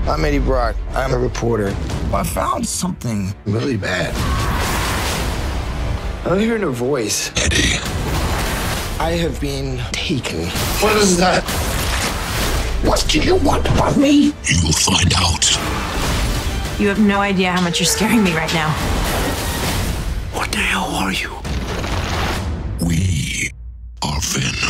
I'm Eddie Brock. I'm a reporter. I found something really bad. I'm hearing a voice. Eddie. I have been taken. What is that? What do you want from me? You will find out. You have no idea how much you're scaring me right now. What the hell are you? We are Venom.